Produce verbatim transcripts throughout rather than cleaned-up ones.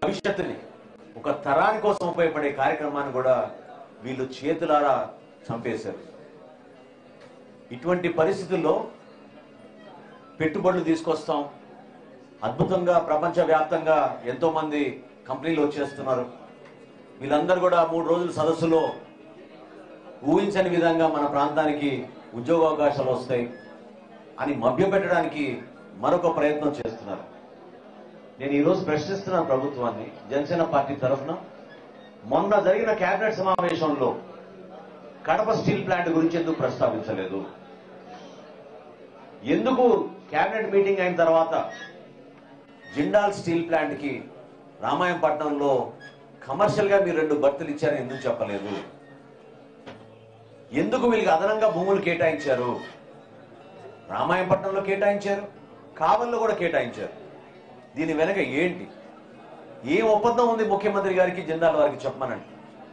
భవిష్యత్తుని ఒక తరాని కోసం ఉపయోగపడే కార్యక్రమాన్ని కూడా వీళ్ళు చేతులారా చంపేశారు. ఇటువంటి పరిస్థితుల్లో పెట్టుబడులు తీసుకొస్తాం, అద్భుతంగా ప్రపంచవ్యాప్తంగా ఎంతో మంది కంపెనీలు వచ్చేస్తున్నారు. వీళ్ళందరూ కూడా మూడు రోజుల సదస్సులో ఊహించని విధంగా మన ప్రాంతానికి ఉద్యోగ అవకాశాలు వస్తాయి అని మభ్యపెట్టడానికి మరొక ప్రయత్నం చేస్తున్నారు. నేను ఈరోజు ప్రశ్నిస్తున్న ప్రభుత్వాన్ని జనసేన పార్టీ తరఫున, మొన్న జరిగిన కేబినెట్ సమావేశంలో కడప స్టీల్ ప్లాంట్ గురించి ఎందుకు ప్రస్తావించలేదు? ఎందుకు కేబినెట్ మీటింగ్ అయిన తర్వాత జిండాల్ స్టీల్ ప్లాంట్ కి రామాయంపట్నంలో కమర్షియల్ గా మీరు రెండు బర్తులు ఇచ్చారని ఎందుకు చెప్పలేదు? ఎందుకు వీళ్ళకి అదనంగా భూములు కేటాయించారు? రామాయంపట్నంలో కేటాయించారు, కావల్లో కూడా కేటాయించారు. దీని వెనక ఏంటి? ఏం ఒప్పందం ఉంది ముఖ్యమంత్రి గారికి, జిందాల్ వారికి చెప్పమనండి.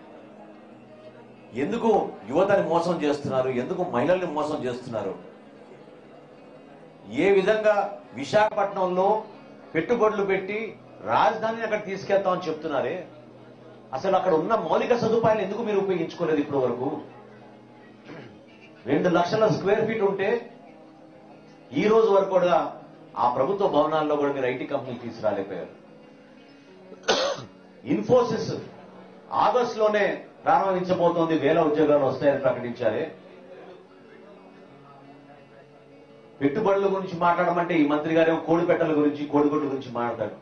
ఎందుకు యువతని మోసం చేస్తున్నారు? ఎందుకు మహిళల్ని మోసం చేస్తున్నారు? ఏ విధంగా విశాఖపట్నంలో పెట్టుబడులు పెట్టి రాజధానిని అక్కడ తీసుకెళ్తామని చెప్తున్నారే, అసలు అక్కడ ఉన్న మౌలిక సదుపాయాలు ఎందుకు మీరు ఉపయోగించుకోలేదు ఇప్పటి వరకు? రెండు లక్షల స్క్వేర్ ఫీట్ ఉంటే ఈ రోజు వరకు కూడా ఆ ప్రభుత్వ భవనాల్లో కూడా మీరు ఐటీ కంపెనీలు తీసుకురాలేకపోయారు. ఇన్ఫోసిస్ ఆగస్టులోనే ప్రారంభించబోతోంది, వేల ఉద్యోగాలు వస్తాయని ప్రకటించారే. పెట్టుబడుల గురించి మాట్లాడమంటే ఈ మంత్రి గారేమో కోడిపెట్టల గురించి, కోడిగుడ్ల గురించి మాట్లాడతాడు.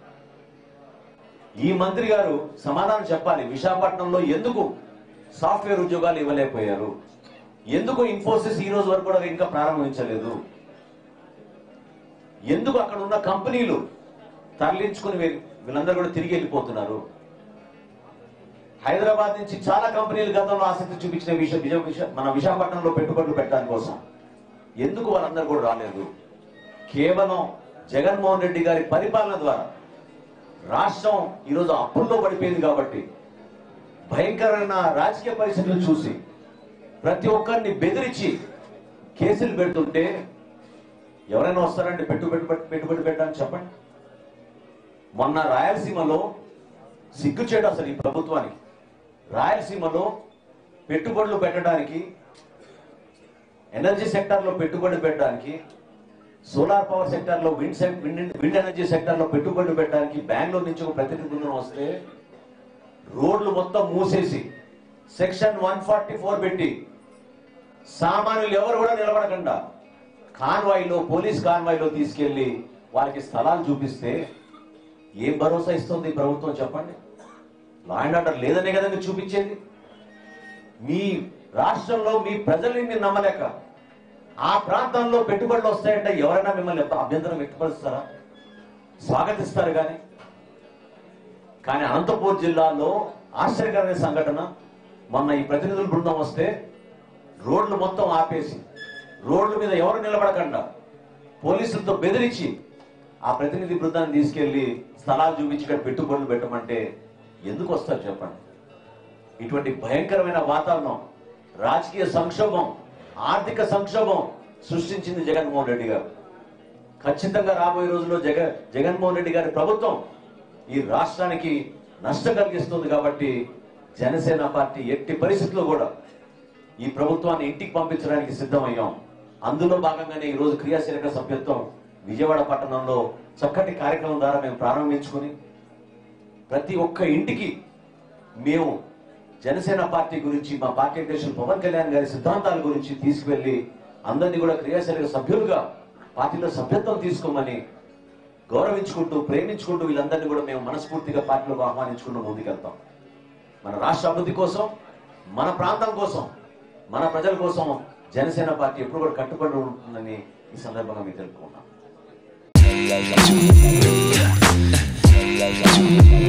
ఈ మంత్రి గారు సమాధానం చెప్పాలి. విశాఖపట్నంలో ఎందుకు సాఫ్ట్వేర్ ఉద్యోగాలు ఇవ్వలేకపోయారు? ఎందుకు ఇన్ఫోసిస్ ఈ రోజు వరకు కూడా ఇంకా ప్రారంభించలేదు? ఎందుకు అక్కడ ఉన్న కంపెనీలు తరలించుకుని వీళ్ళందరూ కూడా తిరిగి వెళ్ళిపోతున్నారు? హైదరాబాద్ నుంచి చాలా కంపెనీలు గతంలో ఆసక్తి చూపించిన విషయం మన విశాఖపట్నంలో పెట్టుబడులు పెట్టడానికి కోసం ఎందుకు వాళ్ళందరూ కూడా రాలేదు? కేవలం జగన్మోహన్ రెడ్డి గారి పరిపాలన ద్వారా రాష్ట్రం ఈరోజు అప్పుల్లో పడిపోయింది కాబట్టి, భయంకరమైన రాజకీయ పరిస్థితులు చూసి ప్రతి ఒక్కరిని బెదిరించి కేసులు పెడుతుంటే ఎవరైనా వస్తారంటే పెట్టుబడి పెట్టుబడి పెట్టడానికి చెప్పండి. మొన్న రాయలసీమలో సిగ్గుచేటు అసలు ఈ ప్రభుత్వానికి. రాయలసీమలో పెట్టుబడులు పెట్టడానికి, ఎనర్జీ సెక్టర్ లో పెట్టుబడి పెట్టడానికి, సోలార్ పవర్ సెక్టర్ లో, విండ్ విండ్ ఎనర్జీ సెక్టర్ లో పెట్టుబడులు పెట్టడానికి బెంగళూరు నుంచి ఒక ప్రతినిధి బృందం వస్తే రోడ్లు మొత్తం మూసేసి సెక్షన్ వన్ ఫార్టీ ఫోర్ పెట్టి సామాన్యులు ఎవరు కూడా నిలబడకుండా కాన్వాయ్లో, పోలీస్ కాన్వాయ్లో తీసుకెళ్లి వాళ్ళకి స్థలాలు చూపిస్తే ఏం భరోసా ఇస్తుంది ప్రభుత్వం చెప్పండి? లా అండ్ ఆర్డర్ లేదనే కదా మీరు చూపించేది. మీ రాష్ట్రంలో మీ ప్రజల్ని మీరు నమ్మలేక ఆ ప్రాంతంలో పెట్టుబడులు వస్తాయంటే ఎవరైనా మిమ్మల్ని అభ్యంతరం వ్యక్తపరుస్తారా? స్వాగతిస్తారు. కానీ కానీ అనంతపూర్ జిల్లాలో ఆశ్చర్యకరమైన సంఘటన, మొన్న ఈ ప్రతినిధుల బృందం వస్తే రోడ్లు మొత్తం ఆపేసి రోడ్ల మీద ఎవరు నిలబడకుండా పోలీసులతో బెదిరించి ఆ ప్రతినిధి బృందాన్ని తీసుకెళ్లి స్థలాలు చూపించి ఇక్కడ పెట్టుబడులు పెట్టమంటే ఎందుకు వస్తారు చెప్పండి? ఇటువంటి భయంకరమైన వాతావరణం, రాజకీయ సంక్షోభం, ఆర్థిక సంక్షోభం సృష్టించింది జగన్మోహన్ రెడ్డి గారు. ఖచ్చితంగా రాబోయే రోజుల్లో జగ జగన్మోహన్ రెడ్డి గారి ప్రభుత్వం ఈ రాష్ట్రానికి నష్టం కలిగిస్తుంది. కాబట్టి జనసేన పార్టీ ఎట్టి పరిస్థితుల్లో కూడా ఈ ప్రభుత్వాన్ని ఇంటికి పంపించడానికి సిద్ధమయ్యాం. అందులో భాగంగానే ఈ రోజు క్రియాశీలక సభ్యత్వం విజయవాడ పట్టణంలో చక్కటి కార్యక్రమం ద్వారా మేము ప్రారంభించుకుని ప్రతి ఒక్క ఇంటికి మేము జనసేన పార్టీ గురించి, మా పార్టీ అధ్యక్షులు పవన్ కళ్యాణ్ గారి సిద్ధాంతాల గురించి తీసుకువెళ్లి అందరినీ కూడా క్రియాశీలక సభ్యులుగా పార్టీలో సభ్యత్వం తీసుకోమని గౌరవించుకుంటూ, ప్రేమించుకుంటూ వీళ్ళందరినీ కూడా మేము మనస్ఫూర్తిగా పార్టీలోకి ఆహ్వానించుకుంటూ ముందుకెళ్తాం. మన రాష్ట్ర అభివృద్ధి కోసం, మన ప్రాంతం కోసం, మన ప్రజల కోసం జనసేన పార్టీ ఎప్పుడు కూడా కట్టుబడి ఉంటుందని ఈ సందర్భంగా మీకు తెలుపుకుంటాం.